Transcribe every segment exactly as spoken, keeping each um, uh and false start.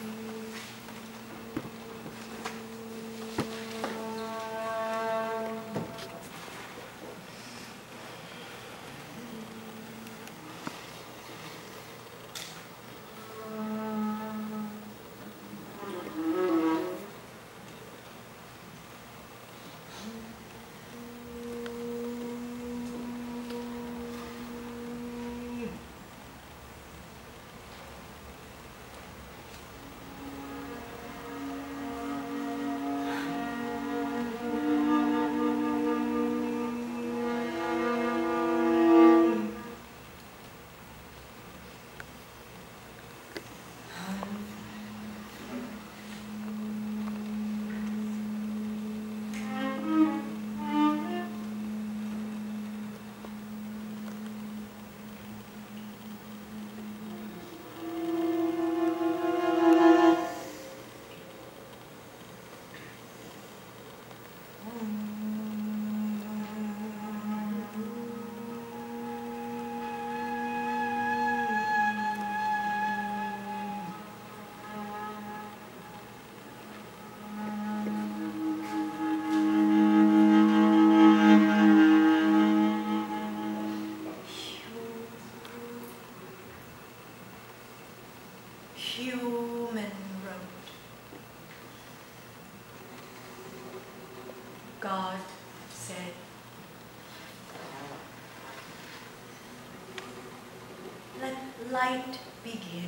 God said, "Let light begin."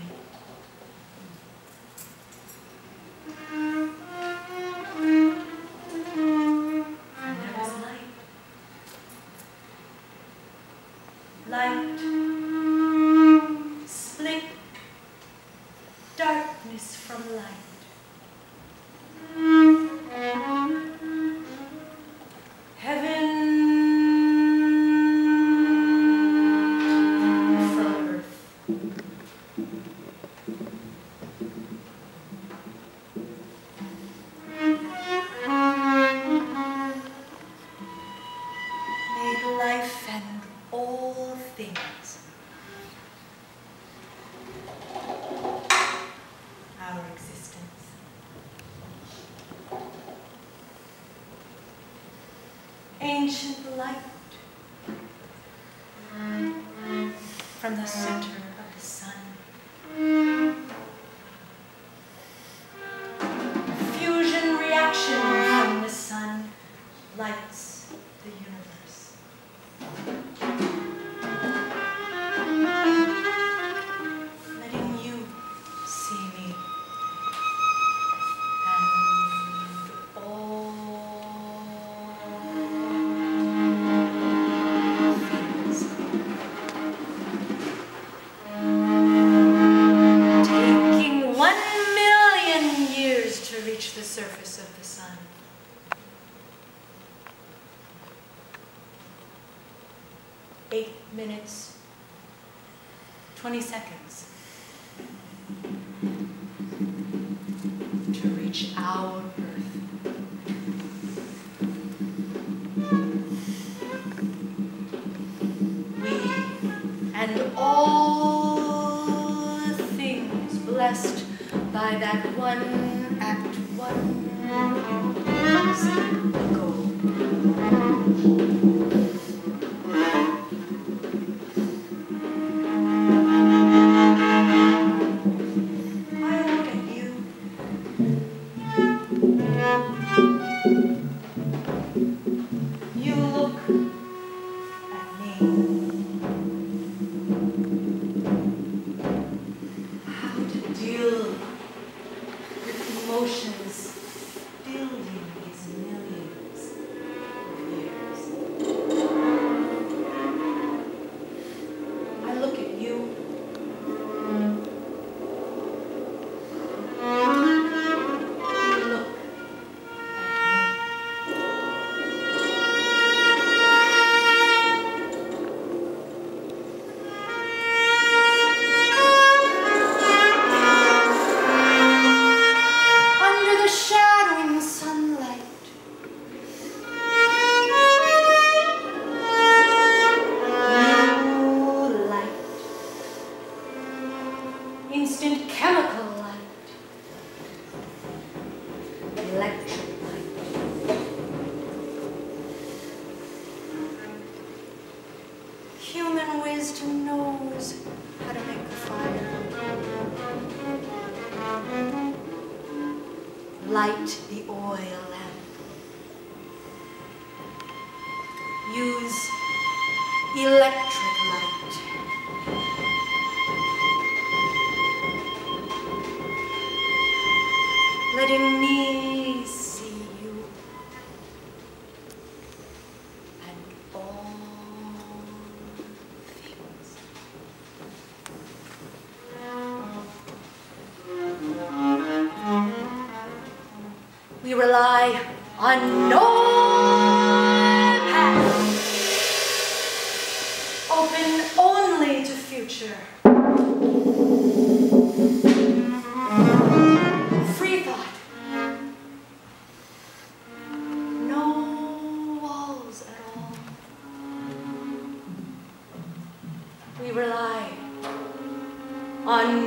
And there was light. Light split darkness from light. Ancient light from the center of the sun. Fusion reaction from the sun lights the universe. Letting you see me and all the surface of the sun. Eight minutes, twenty seconds to reach our Earth. We and all things blessed by that one act, one is the goal. I look at you. You look at me. How to deal with emotions building these millions of years. I look at you. You look at me. Under the shadowing sunlight, new light, instant chemical light, light the oil lamp. Use electric light. Letting me see you and all things. We rely on no path, open only to future. Free thought. No walls at all. We rely on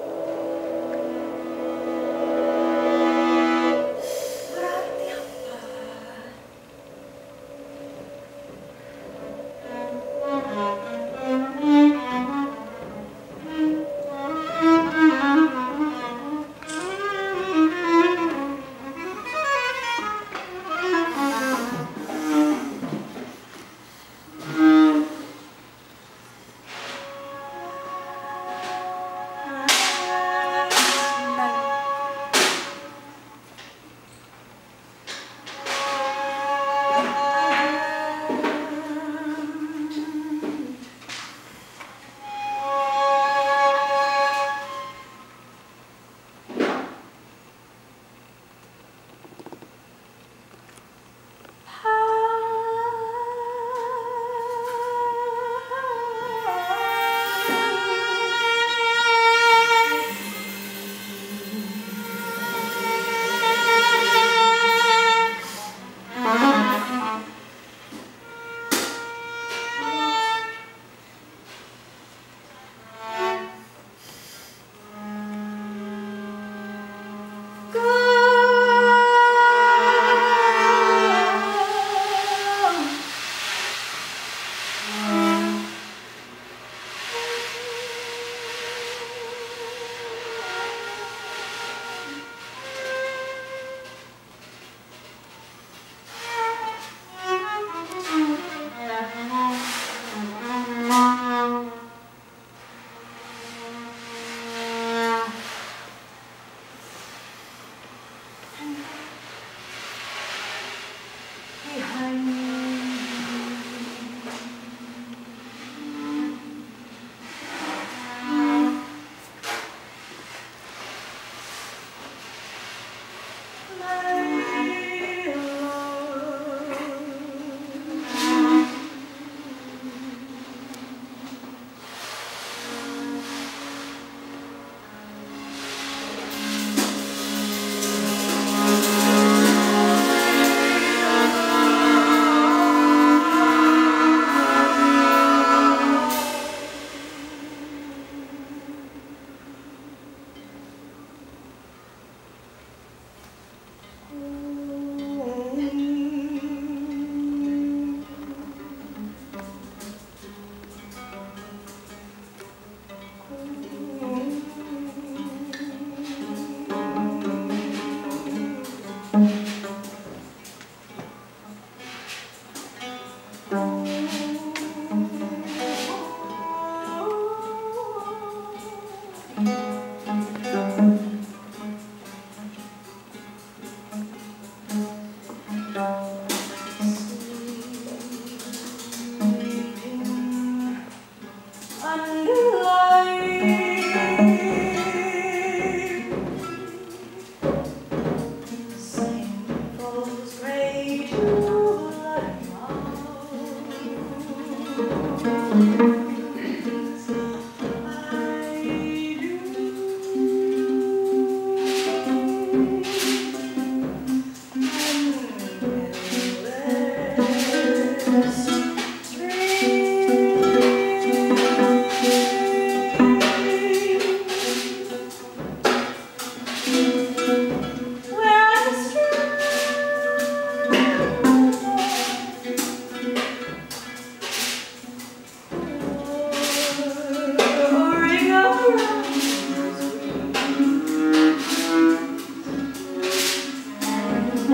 berarti apa?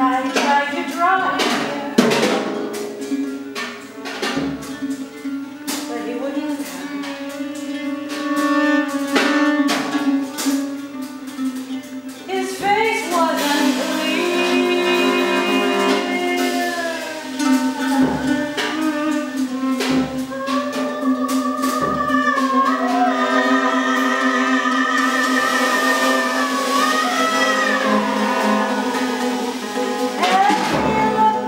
I tried to draw him here, but he wouldn't come. His face wasn't clear. And he looked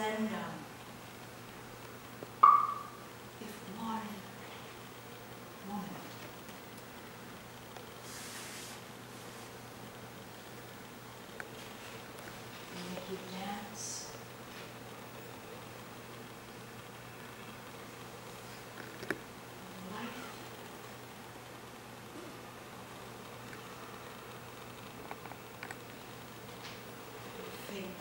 splendor. If one woman will make you dance, life will fade.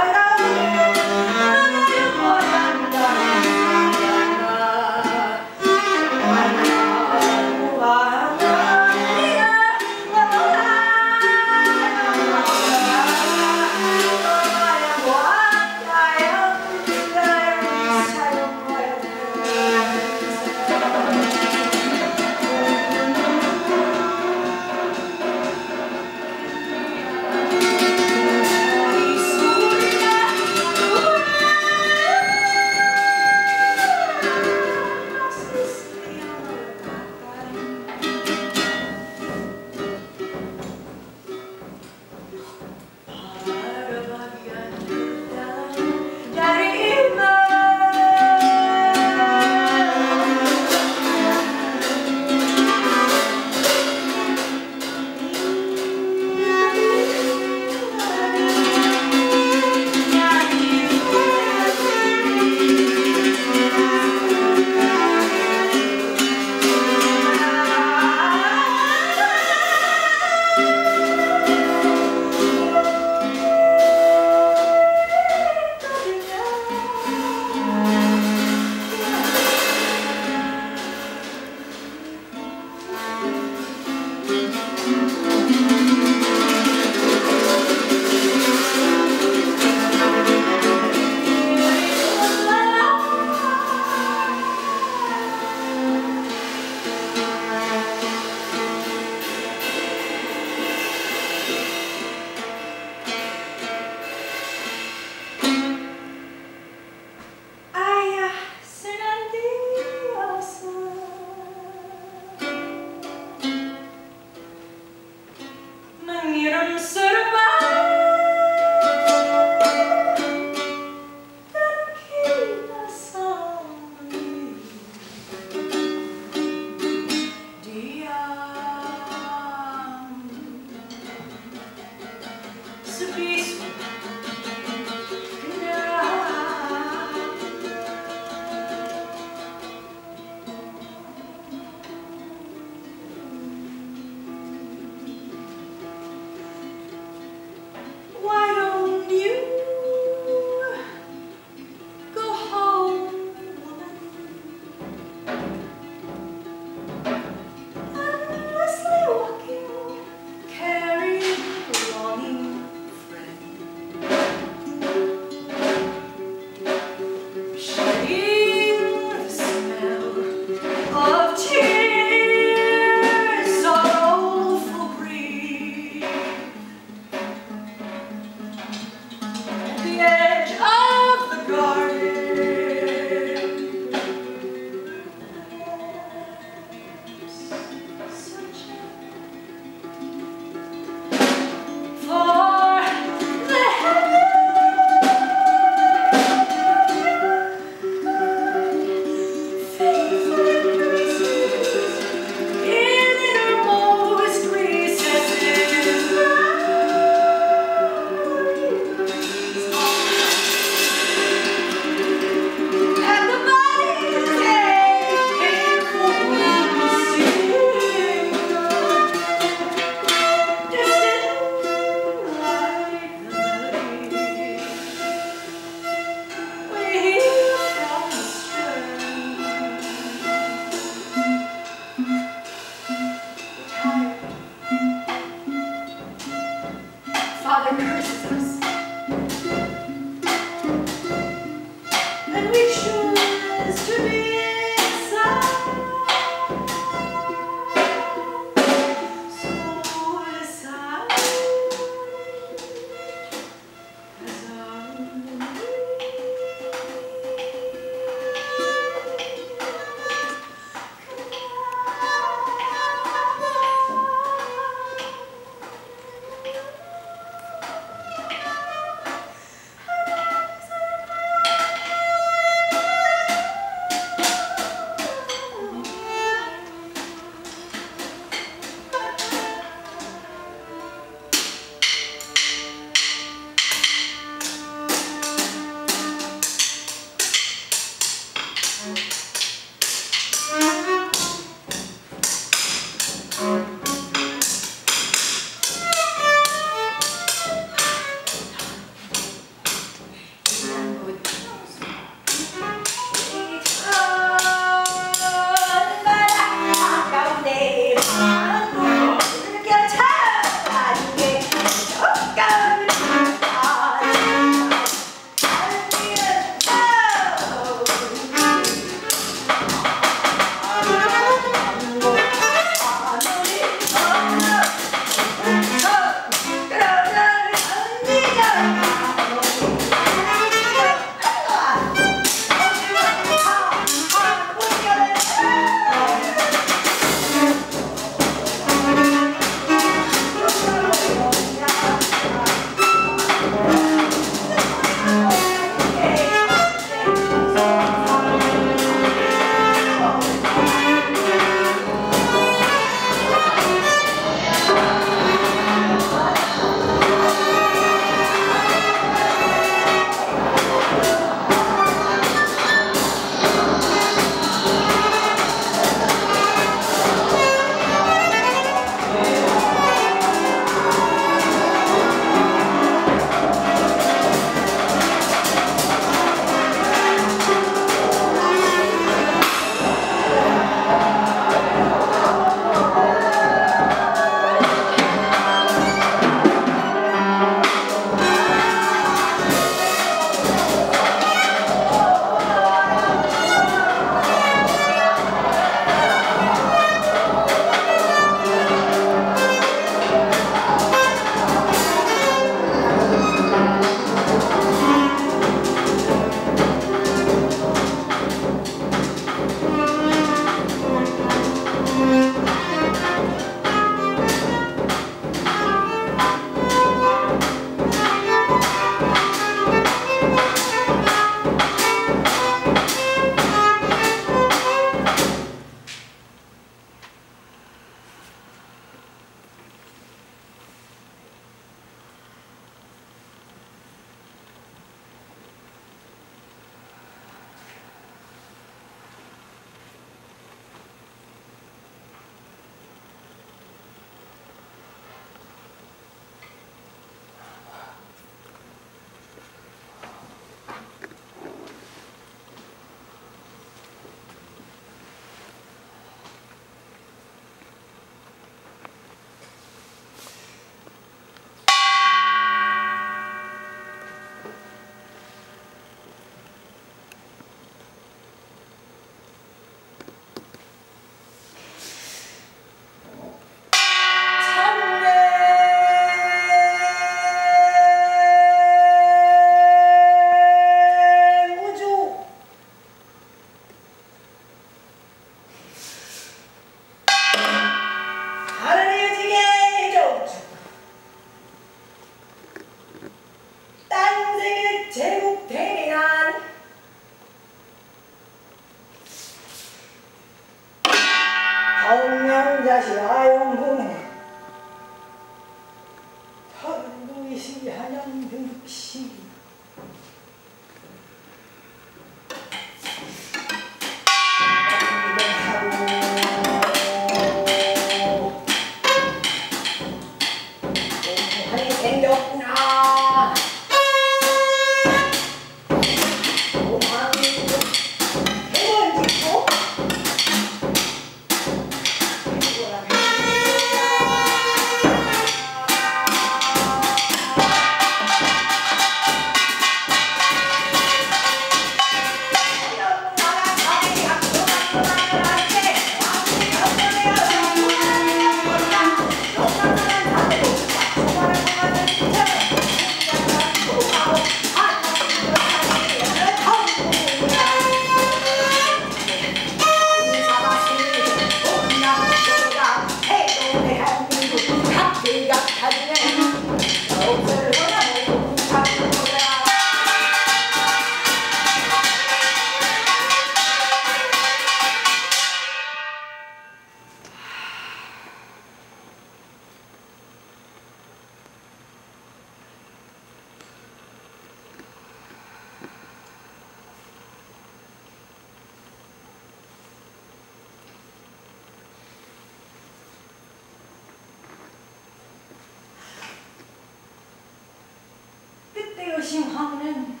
심황은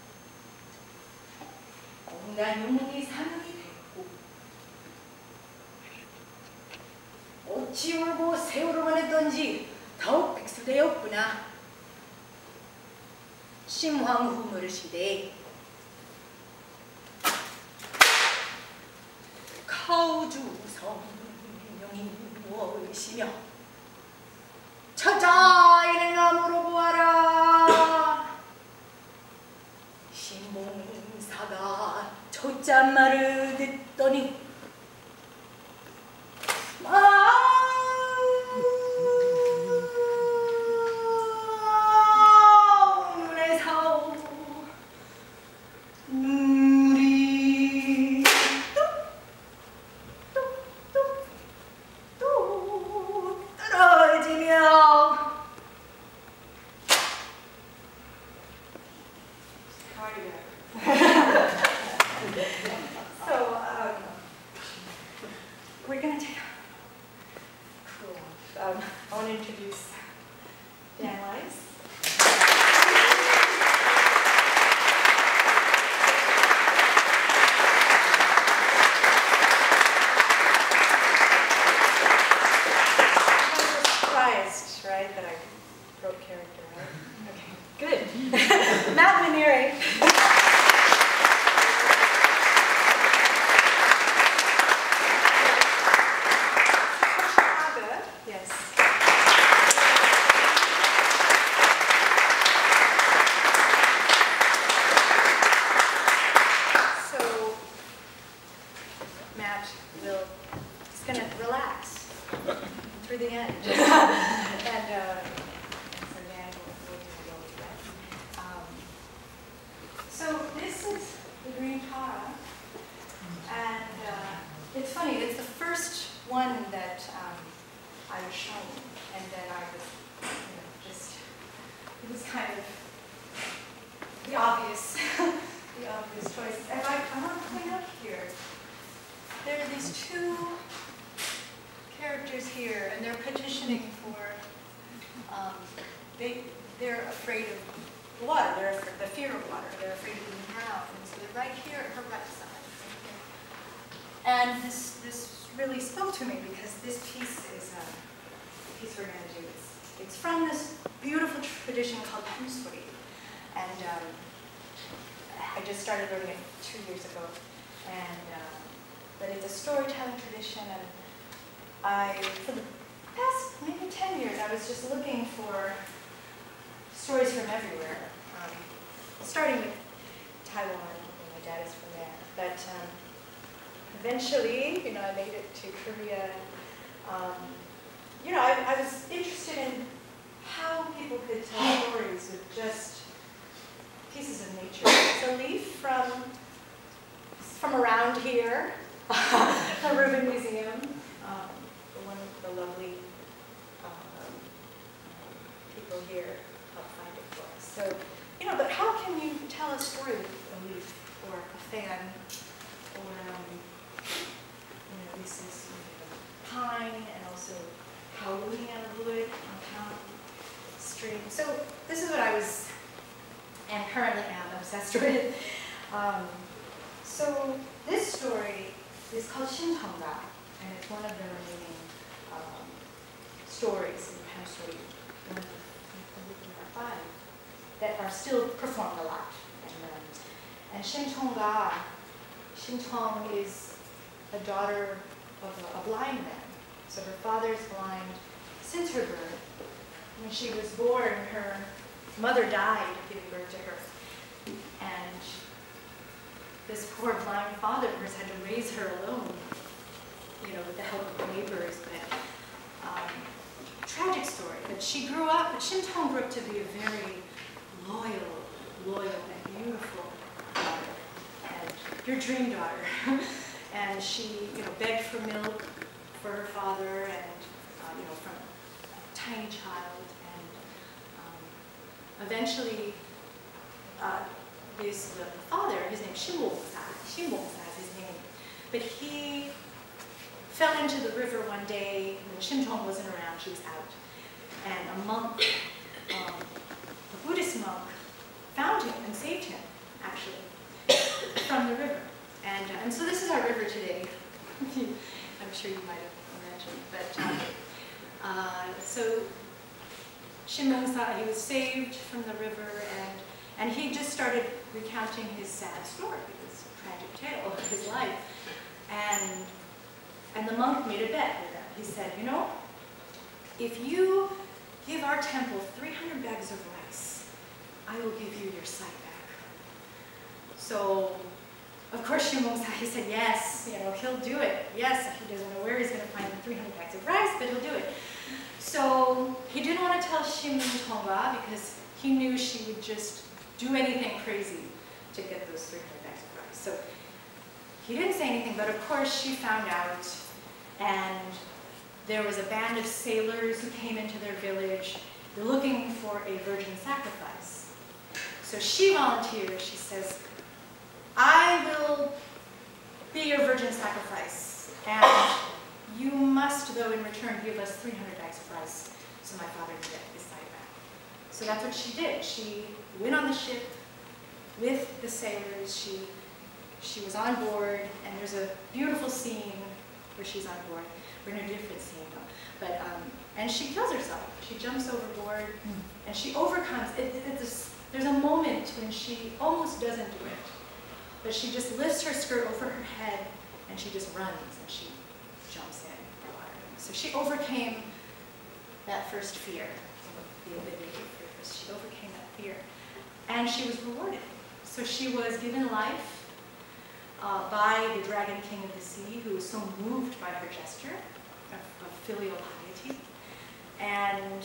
온갖 용이 사명이 됐고 어찌 울고 세월호만 했던지 더욱 백수되었구나. 심황 후무를 시대 가우주 성명이 무엇이며 찾아 이를 나무로 보아라. 신봉사가 초짠말을 듣더니 눈에 사오 눈물이 뚝뚝뚝뚝 떨어지며. So um, we're gonna take cool. Um, I want to introduce Dan Weiss. Surprised, right, that I wrote character, right? Okay, good. Matt Maneri. Yes. So Matt will just gonna relax through the end, and uh, so Dan will go to the rest. Um, so this is the green Tara, and uh, it's funny. It's the first one that. Um, I was shown, and then I was, you know, just, it was kind of the obvious, the obvious choices. And I, I want to point out here, there are these two characters here, and they're petitioning for, um, they, they're afraid of water, they're afraid, the fear of water, they're afraid of being drowned, and so they're right here at her right side. And this, this really spoke to me because this piece is uh, the piece we're going to do. It's, it's from this beautiful tradition called Pamungkas, and um, I just started learning it two years ago. And um, but it's a storytelling tradition, and I, for the past maybe ten years, I was just looking for stories from everywhere, um, starting with Taiwan. My dad is from there, but. Um, Eventually, you know, I made it to Korea. Um, you know, I, I was interested in how people could tell stories with just pieces of nature. It's a leaf from from around here, the Rubin Museum, um, one of the lovely um, people here helped find it for us. So, you know, but how can you tell a story with a leaf or a fan or um, you know, this is pine and also howling out of wood on town stream. So this is what I was and currently am obsessed with. Um, so this story is called Shintonga, and it's one of the remaining um, stories in the Pamungkas, one of the, the five that are still performed a lot. And, um, and Shintonga, Shintong is a daughter of a, a blind man. So her father is blind since her birth. When she was born, her mother died giving birth to her. And this poor blind father of hers had to raise her alone, you know, with the help of neighbors. But um, tragic story. But she grew up, but Shintong grew up to be a very loyal, loyal and beautiful daughter. And your dream daughter. And she, you know, begged for milk for her father, and uh, you know, from a tiny child, and um, eventually, uh, his the father, his name Moxa, Moxa is his name, but he fell into the river one day when Shintong wasn't around. She was out, and a monk, um, a Buddhist monk, found him and saved him, actually, from the river. And, uh, and so this is our river today. I'm sure you might have imagined. But, um, uh, so Shinmongsa, he was saved from the river, and, and he just started recounting his sad story, his tragic tale of his life. And, and the monk made a bet with him. He said, you know, if you give our temple three hundred bags of rice, I will give you your sight back. So, of course, Shinmongsa, he said, yes, you know, he'll do it. Yes, he doesn't know where he's going to find the three hundred bags of rice, but he'll do it. So, he didn't want to tell Shinmongsa because he knew she would just do anything crazy to get those three hundred bags of rice. So, he didn't say anything, but of course, she found out, and there was a band of sailors who came into their village. They're looking for a virgin sacrifice. So she volunteers. She says, I will be your virgin sacrifice, and you must, though, in return, give us three hundred bags of rice so my father can get his sight back. So that's what she did. She went on the ship with the sailors. She, she was on board, and there's a beautiful scene where she's on board. We're in a different scene, though. But, um, and she kills herself. She jumps overboard, and she overcomes. It, it, it's, there's a moment when she almost doesn't do it. But she just lifts her skirt over her head, and she just runs, and she jumps in the water. So she overcame that first fear, the ability of fear. She overcame that fear. And she was rewarded. So she was given life uh, by the Dragon King of the Sea, who was so moved by her gesture of, of filial piety. And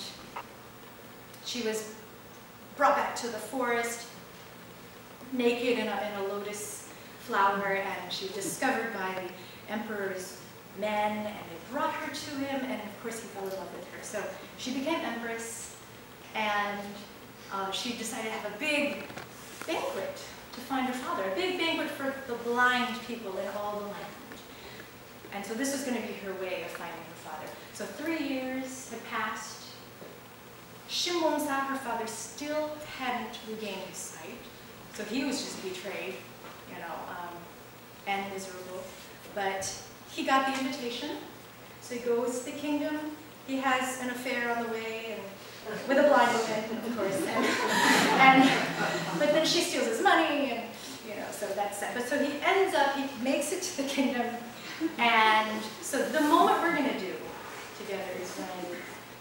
she was brought back to the forest, naked in a, in a lotus flower, and she was discovered by the emperor's men, and they brought her to him, and of course he fell in love with her. So she became empress, and uh, she decided to have a big banquet to find her father, a big banquet for the blind people in all the land. And so this was going to be her way of finding her father. So three years had passed. Shinmongsa, her father, still hadn't regained his sight. So he was just betrayed, you know, um, and miserable. But he got the invitation. So he goes to the kingdom. He has an affair on the way, and with a blind woman, of course. And, and but then she steals his money, and you know, so that's sad. But so he ends up, he makes it to the kingdom, and so the moment we're going to do together is when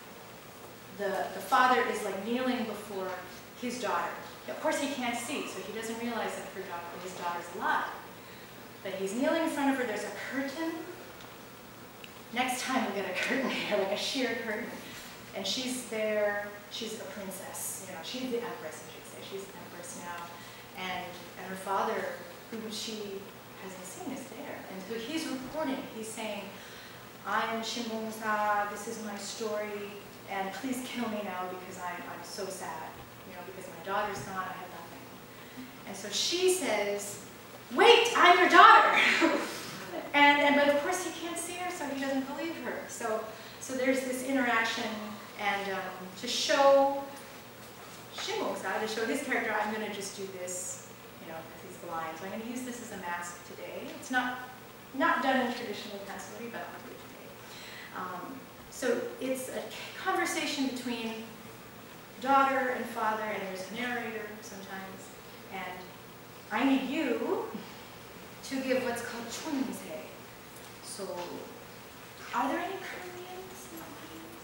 the the father is like kneeling before his daughter. Of course, he can't see, so he doesn't realize that her daughter, his daughter's alive. But he's kneeling in front of her. There's a curtain. Next time we get a curtain here, like a sheer curtain. And she's there. She's a princess. You know, she's the empress, I should say. She's the empress now. And, and her father, who she hasn't seen, is there. And so he's reporting. He's saying, I'm Shinmongsa. This is my story. And please kill me now because I'm, I'm so sad. You know, because my daughter's gone, I have nothing. And so she says, wait, I'm your daughter. and, and, but of course he can't see her, so he doesn't believe her. So, so there's this interaction, and um, to show Shinmongsa, to show his character, I'm going to just do this, you know, because he's blind. So I'm going to use this as a mask today. It's not, not done in traditional passivity, but I'll do it today. Um, so it's a conversation between daughter and father, and there's a narrator sometimes, and I need you to give what's called chunse. So, are there any Koreans in the audience?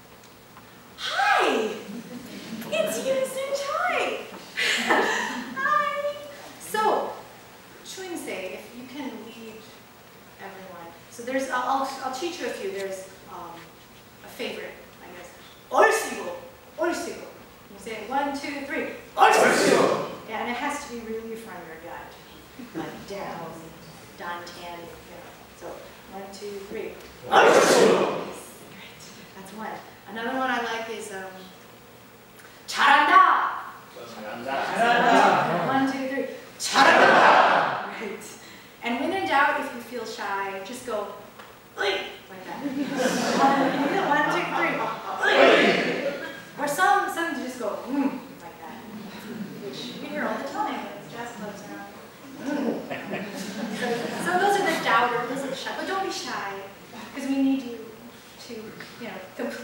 Hi! It's Yusun Choi! Hi! So, chunse, if you can lead everyone. So there's, I'll, I'll, I'll teach you a few. There's um, a favorite, I guess. Orsigo. Orsigo. You say one, two, three. Orsigo. Yeah, and it has to be really from your gut. Like down, down, ten, you know. So one, two, three. Orsigo. Yes, great. That's one. Another one I like is um, 잘한다. 잘한다. One, two, three. 잘한다. Right. And when in doubt, if you feel shy, just go like that. One, one, two, three. Or some, some just go, mm, like that, which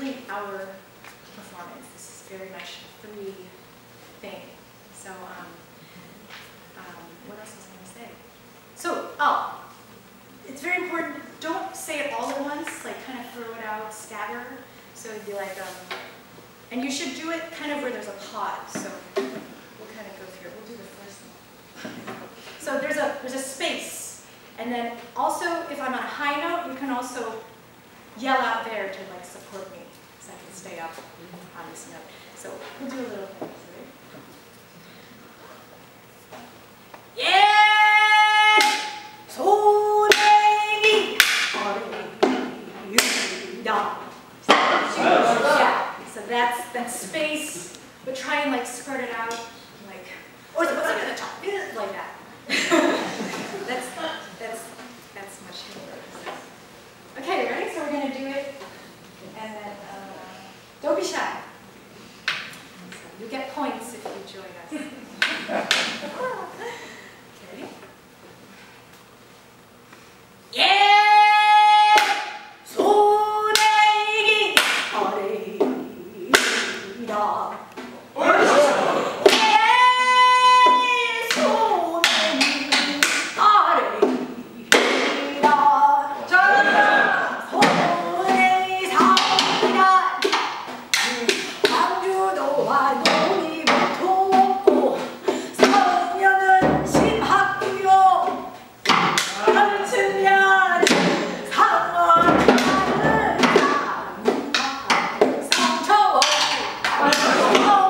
three-hour performance. This is very much a three thing. So, um, um, what else was I going to say? So, oh, it's very important. Don't say it all at once. Like, kind of throw it out, stagger. So it'd be like, um, and you should do it kind of where there's a pause. So we'll kind of go through it. We'll do the first one. So there's a there's a space, and then also if I'm on a high note, you can also yell out there to like support me, so I can stay up on this note. So we'll do a little thing. Yeah! So yeah, so that's that space, but try and like spread it out, like, or what's up at the top, like that. that's that's that's much more. Okay, ready? So we're gonna do it, and then uh, don't be shy. So you get points if you join us. Okay, ready? Yeah! Oh!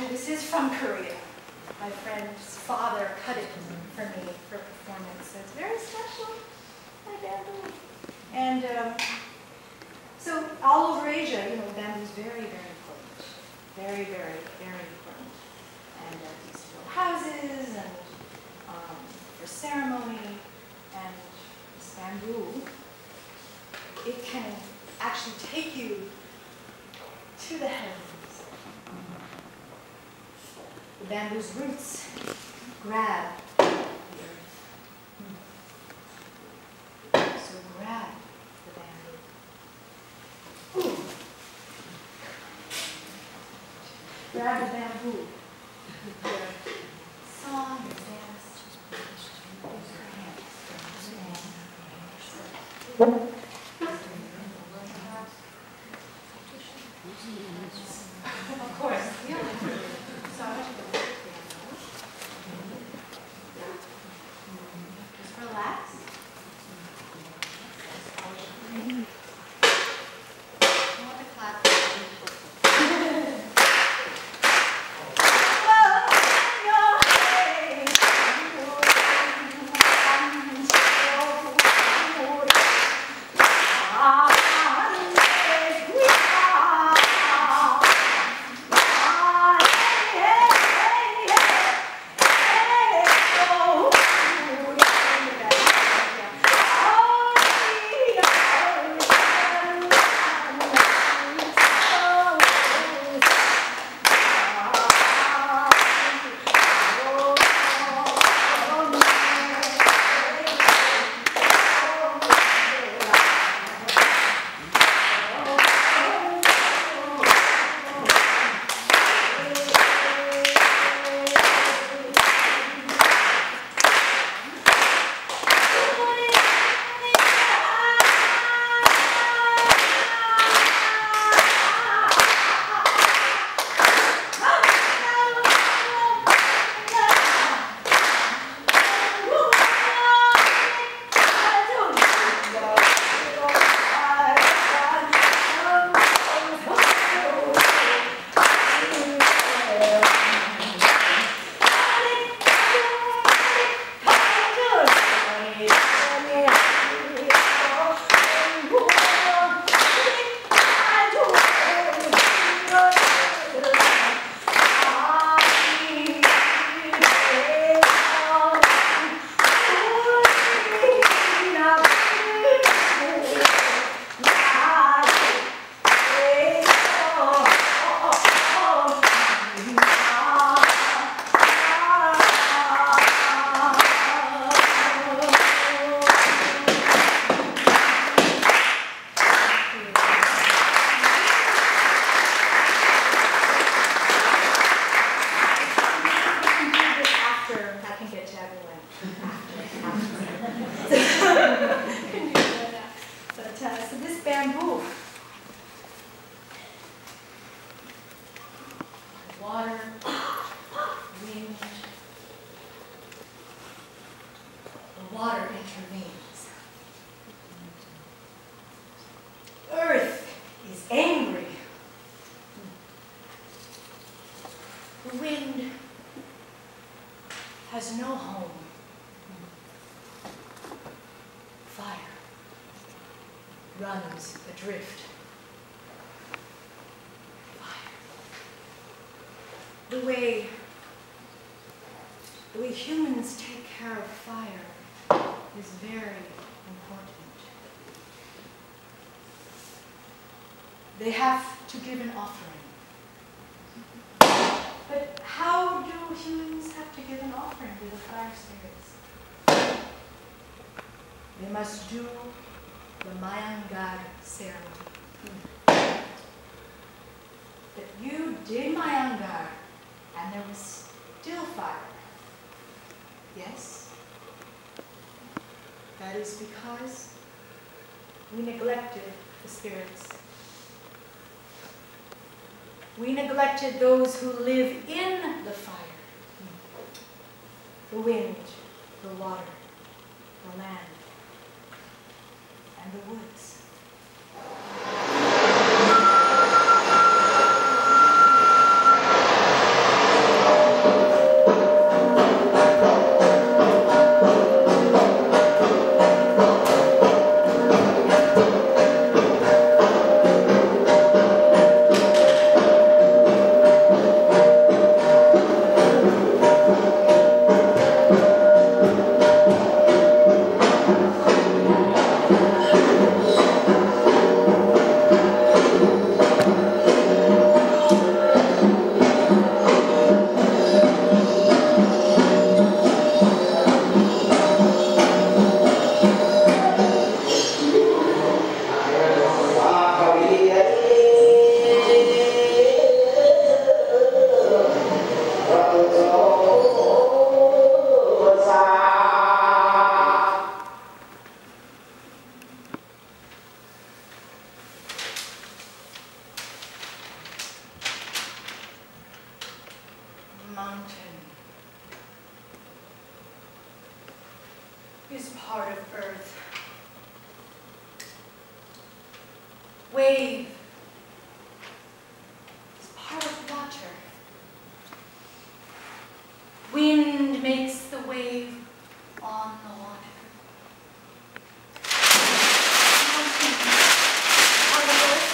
actually, this is from Korea. My friend's father cut it for me for performance, so it's very special, my bamboo. And um, so all over Asia, you know, bamboo is very, very important. Very, very, very important. And uh, these little houses, and um, for ceremony, and this bamboo, it can actually take you to the heavens. The bamboo's roots grab the earth. So grab the bamboo. Ooh. Grab the bamboo with your song and dance. Of course. Yeah. Just relax. I want to clap. Runs adrift. Fire. The way, the way humans take care of fire is very important. They have to give an offering. But how do humans have to give an offering to the fire spirits? They must do the Mayangar ceremony. But you did Mayangar, and there was still fire. Yes? That is because we neglected the spirits. We neglected those who live in the fire. The wind, the water, the land, and the woods. mountain is part of earth. Wave is part of water. Wind makes the wave on the water. Mountain is part of earth.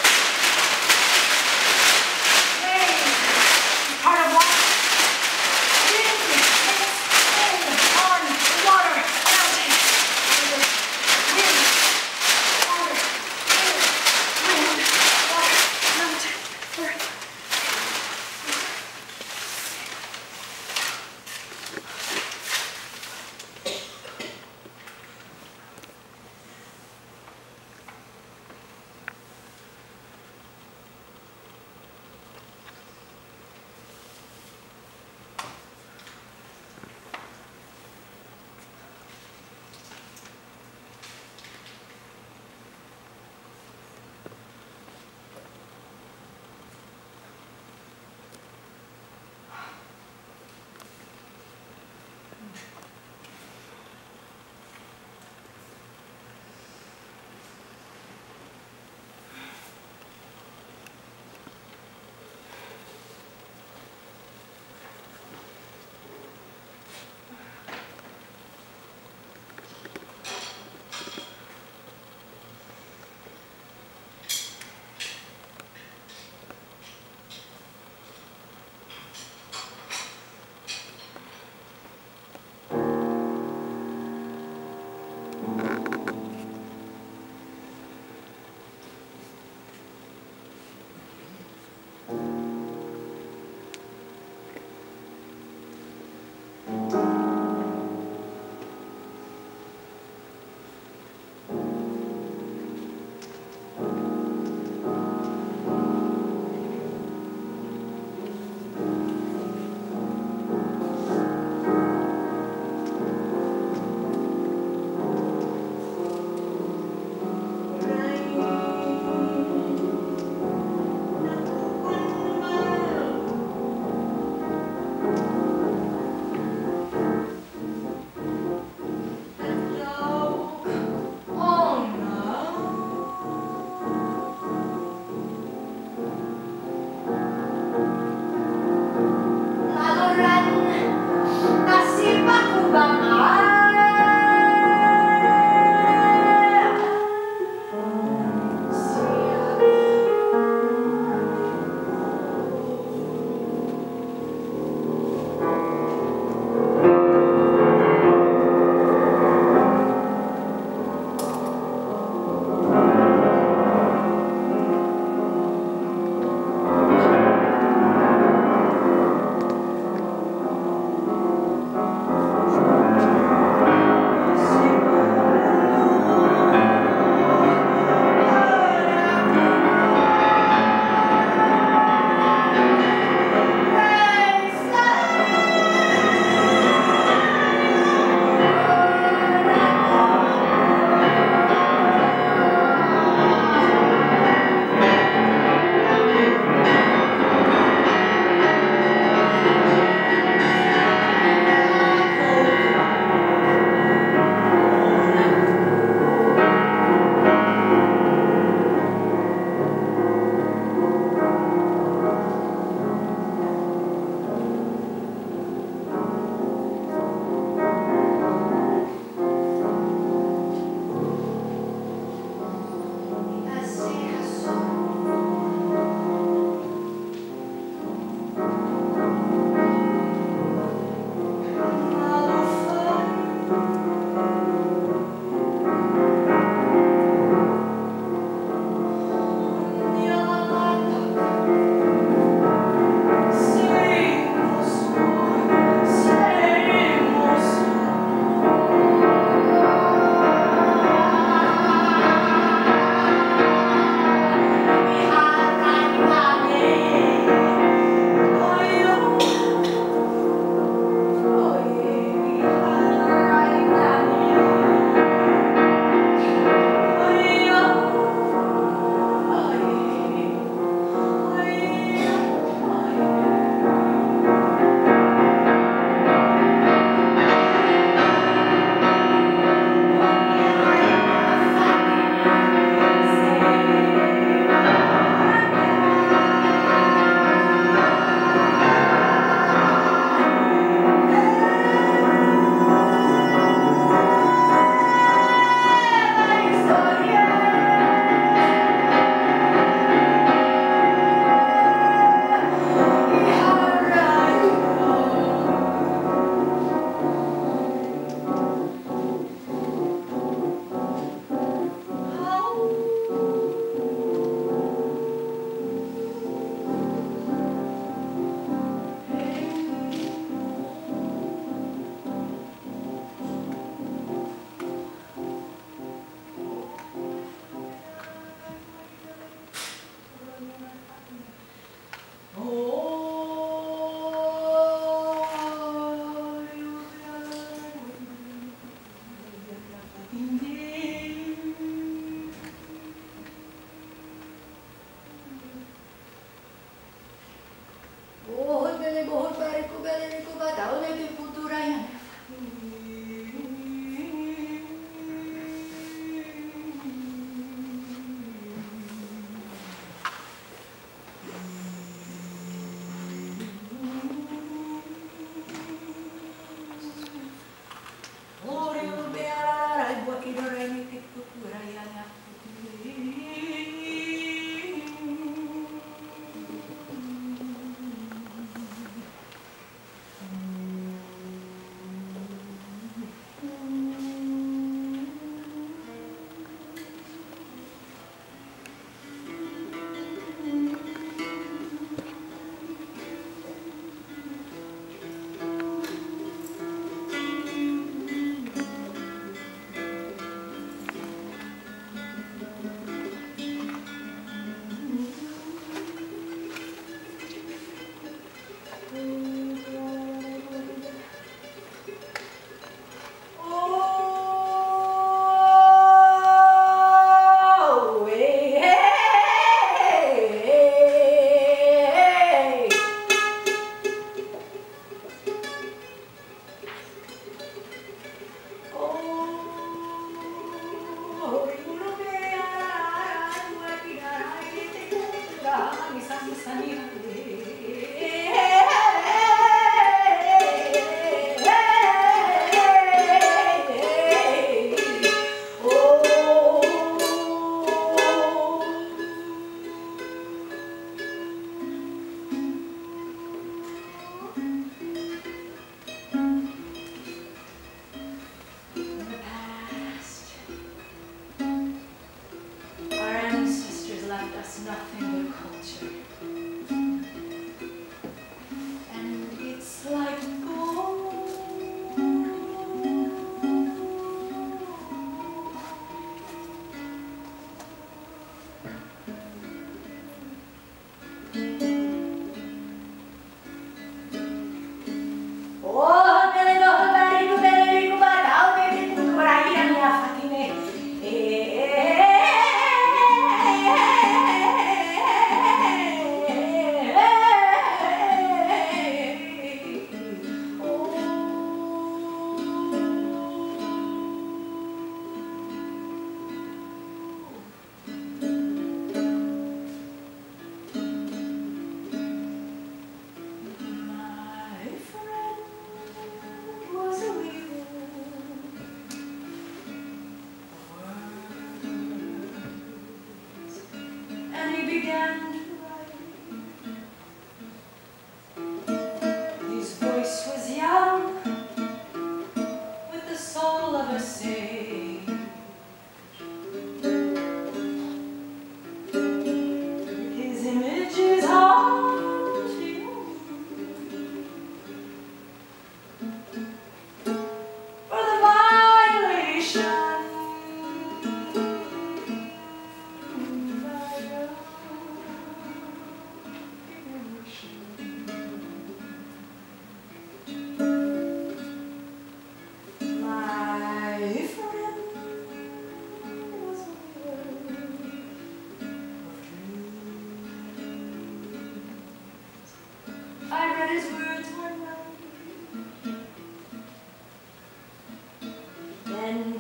Wave is part of water. Wind makes wind on the water. Mountain is earth. Wind, water, earth. Wind, water, mountain, earth.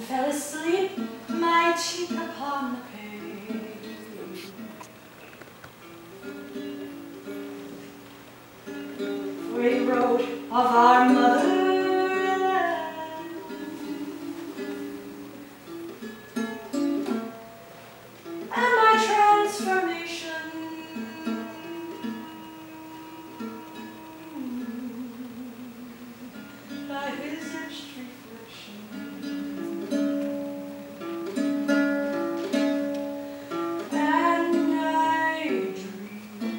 fell asleep, my cheek upon the page. For he wrote of our motherland, and my transformation. By his etched reflection. And I dream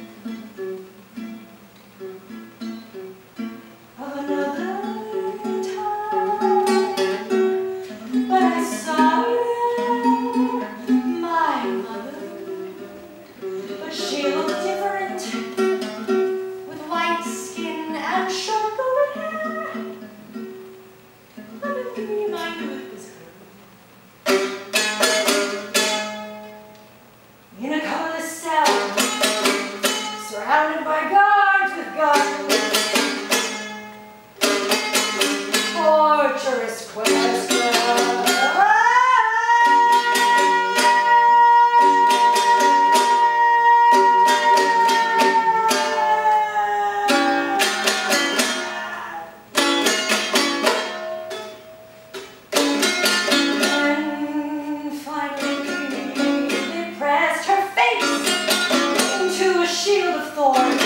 of another time, but I saw there my mother, but she looked different, with white skin and short golden hair. But in a dream I knew it was her. In a colorless cell, surrounded by guards with guns, torturous questions. Shield of thorns.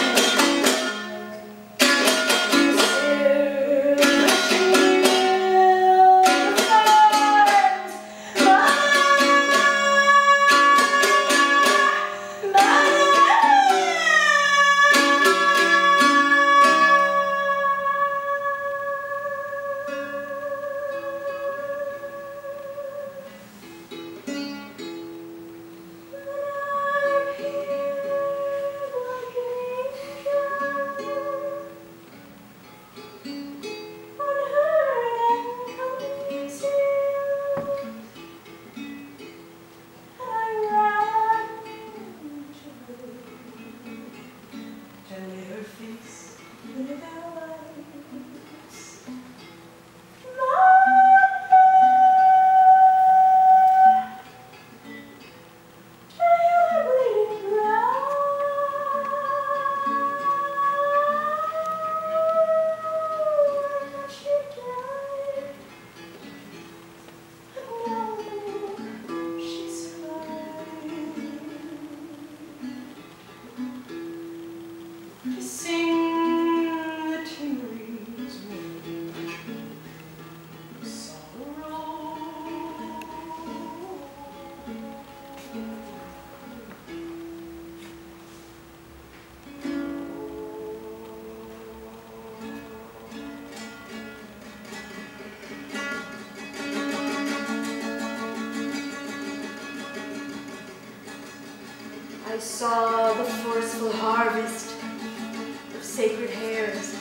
I saw the forceful harvest of sacred hairs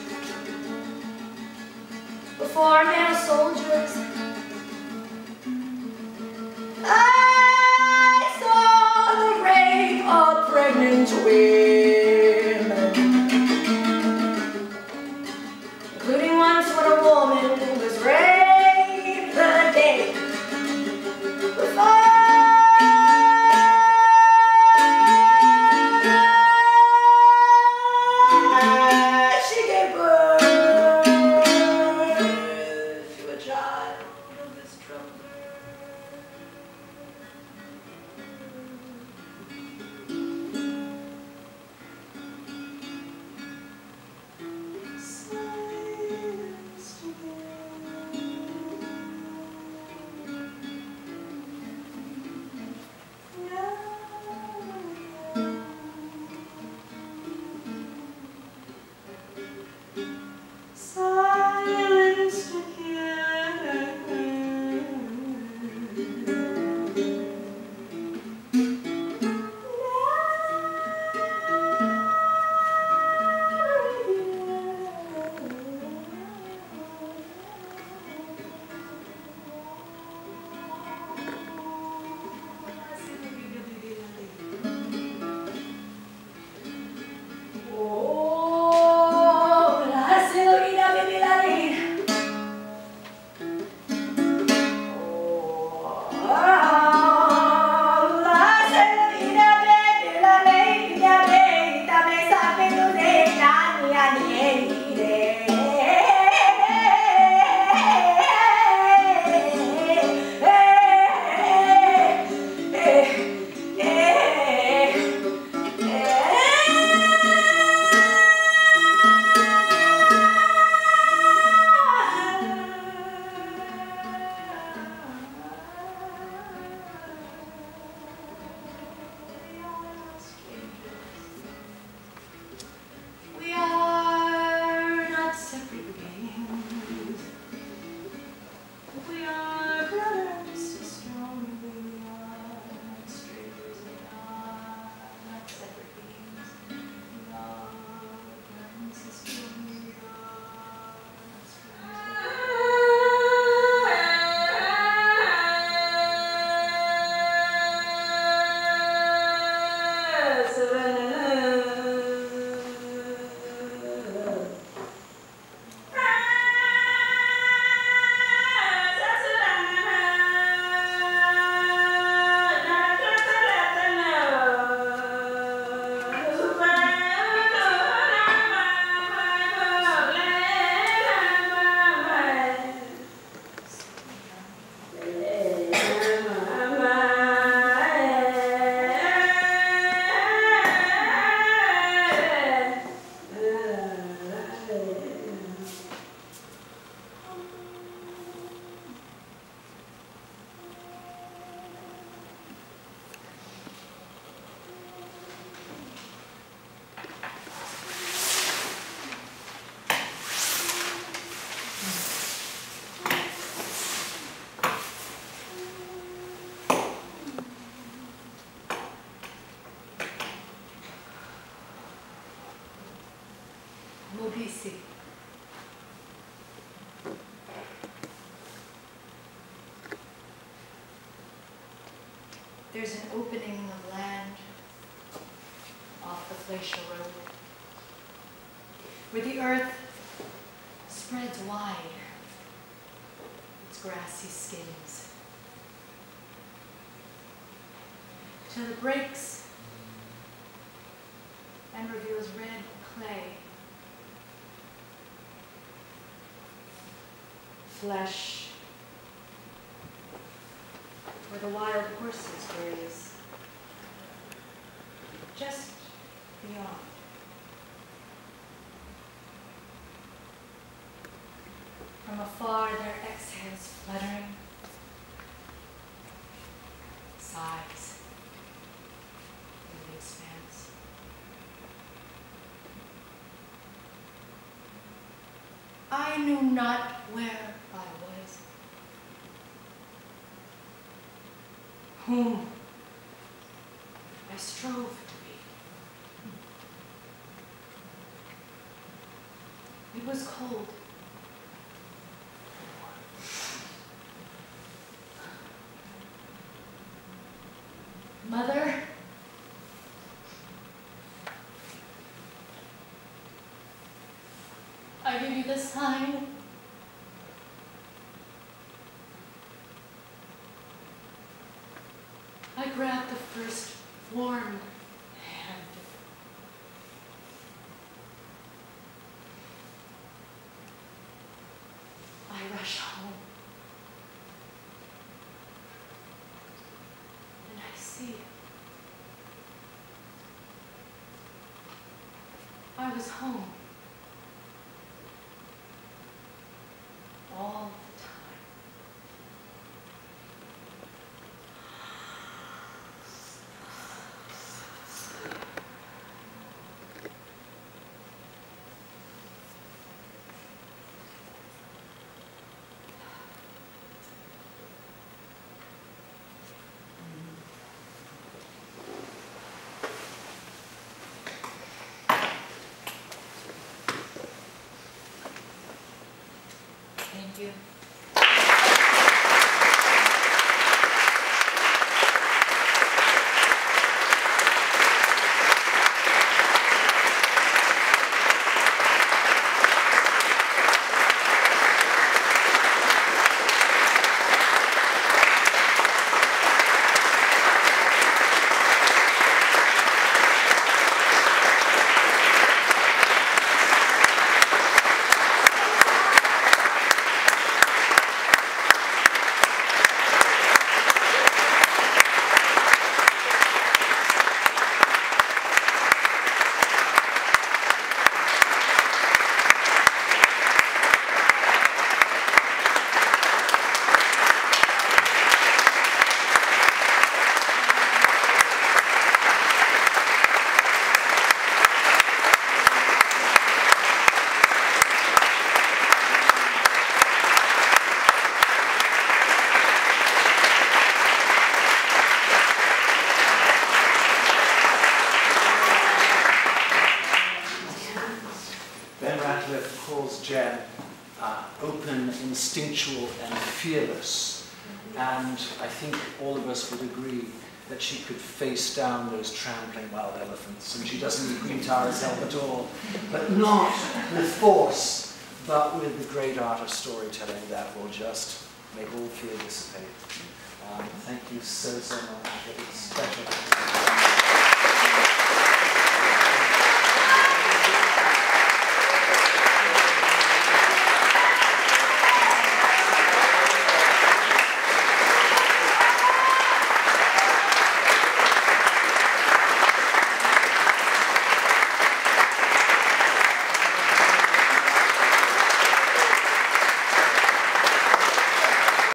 before male soldiers. I saw the rape of pregnant women, including once when a woman was raped the day before. there's an opening of land off the glacial road, where the earth spreads wide its grassy skins, till it breaks and reveals red clay, flesh, where the wild horses graze, just beyond. From afar, their exhales fluttering, sighs in the expanse. I knew not where I was, whom I strove to be. It was cold. Mother, I give you the sign. I grab the first warm hand. I rush home. And I see. I was home. All the time. Thank you. Jen, uh, open, instinctual, and fearless. And I think all of us would agree that she could face down those trampling wild elephants, and she doesn't need Green Tower's help at all, but not with force, but with the great art of storytelling that will just make all fear dissipate. Um, thank you so, so much. It's special.